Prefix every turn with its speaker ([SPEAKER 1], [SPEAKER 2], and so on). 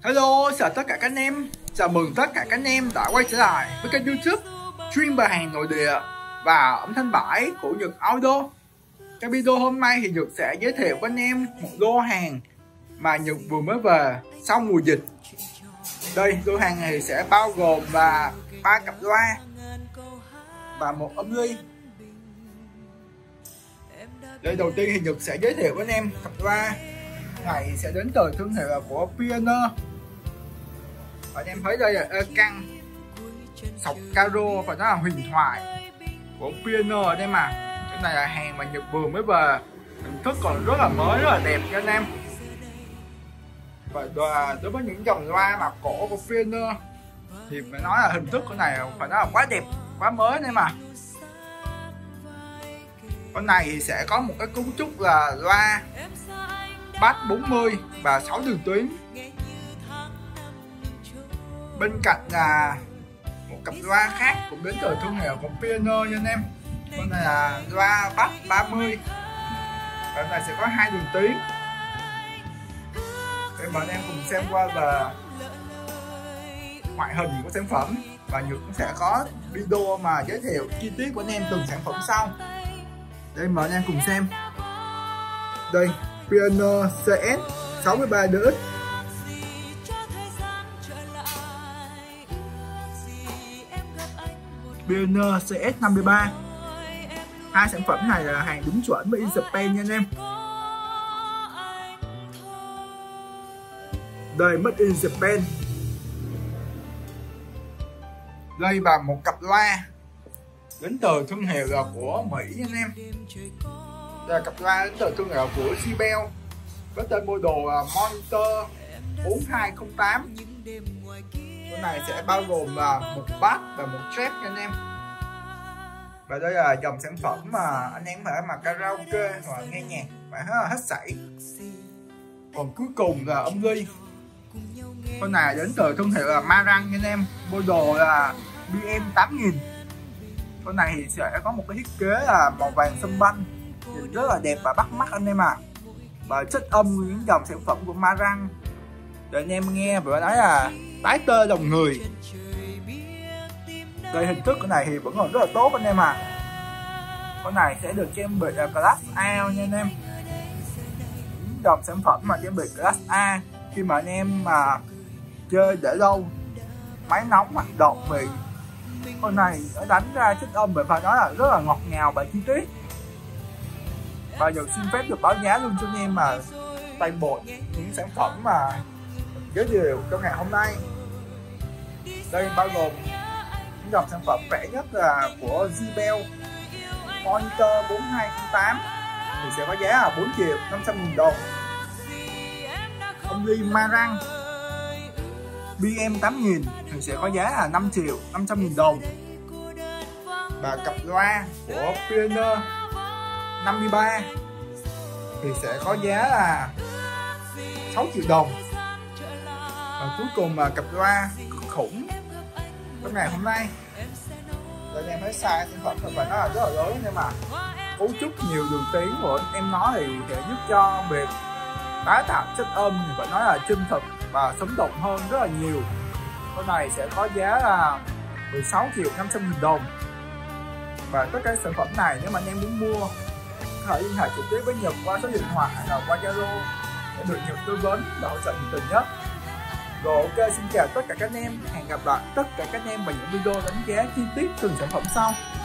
[SPEAKER 1] Hello, chào tất cả các anh em. Chào mừng tất cả các anh em đã quay trở lại với kênh YouTube stream bài hàng nội địa và âm thanh bãi của Nhật Auto. Trong video hôm nay thì Nhật sẽ giới thiệu với anh em một lô hàng mà Nhật vừa mới về sau mùa dịch. Đây, lô hàng này sẽ bao gồm là 3 cặp loa và một âm ly. Đây, đầu tiên thì Nhật sẽ giới thiệu với anh em cặp loa này sẽ đến từ thương hiệu của Pioneer. Và anh em thấy đây là căng sọc caro và nó là huyền thoại của Pioneer ở đây mà. Cái này là hàng mà Nhật vừa mới về, hình thức còn rất là mới, rất là đẹp cho anh em. Và đối với những dòng loa mà cổ của Pioneer thì phải nói là hình thức của này phải nói là quá đẹp, quá mới đây mà. Con này thì sẽ có một cái cấu trúc là loa bass 40 và 6 đường tuyến. Bên cạnh là một cặp loa khác cũng đến từ thương hiệu của Pioneer nha anh em. Con này là loa bass 30. Con này sẽ có 2 đường tuyến. Để mời anh em cùng xem qua về ngoại hình của sản phẩm, và Nhật cũng sẽ có video mà giới thiệu chi tiết của anh em từng sản phẩm sau. Đây, mời anh em cùng xem. Đây, Pioneer CS 63DX. Pioneer CS 53. Hai sản phẩm này là hàng đúng chuẩn với in Japan nha anh em. Đây, made in Japan. Đây và một cặp loa đến từ thương hiệu là của Mỹ nha anh em. Đây là cặp loa đến từ thương hiệu của JBL với tên model là Monitor 4208. Cái này sẽ bao gồm là một bass và một trap nha anh em. Và đây là dòng sản phẩm mà anh em có thể mà karaoke hoặc nghe nhạc phải hết sảy. Còn cuối cùng là âm ly. Con này đến từ thương hiệu là Marantz nha anh em, model là BM8000. Con này thì sẽ có một cái thiết kế là màu vàng sâm banh, nhìn rất là đẹp và bắt mắt anh em à. Và chất âm những dòng sản phẩm của Marantz để anh em nghe và nói là tái tơ lòng người. Đây, hình thức của này thì vẫn còn rất là tốt anh em à. Con này sẽ được trang bị Class A nha anh em. Những dòng sản phẩm mà trang bị Class A khi mà anh em mà chơi để lâu, máy nóng hoạt động, vì con này nó đánh ra chất âm phải nói là rất là ngọt ngào và chi tiết. Và Nhật xin phép được báo giá luôn cho anh em mà tay bột những sản phẩm mà giới thiệu trong ngày hôm nay. Đây bao gồm những dòng sản phẩm rẻ nhất là của JBL Monitor 4208 thì sẽ có giá là 4.500.000 đồng. Âm ly Marantz BM8000 thì sẽ có giá là 5.500.000 đồng. Và cặp loa của Pioneer 53 thì sẽ có giá là 6 triệu đồng. Và cuối cùng là cặp loa khủng trong ngày hôm nay. Để anh em thấy size sản phẩm và nó là rất là lớn, nhưng mà cấu trúc nhiều đường tuyến của em nói thì sẽ giúp cho việc tái tạo chất âm thì phải nói là chân thực và sống động hơn rất là nhiều. Con này sẽ có giá là 16.500.000 đồng. Và tất cả sản phẩm này nếu mà anh em muốn mua có thể liên hệ trực tiếp với Nhật qua số điện thoại hay là qua Zalo để được Nhật tư vấn và hỗ trợ nhiệt tình nhất. Rồi, ok, xin chào tất cả các anh em, hẹn gặp lại tất cả các anh em vào những video đánh giá chi tiết từng sản phẩm sau.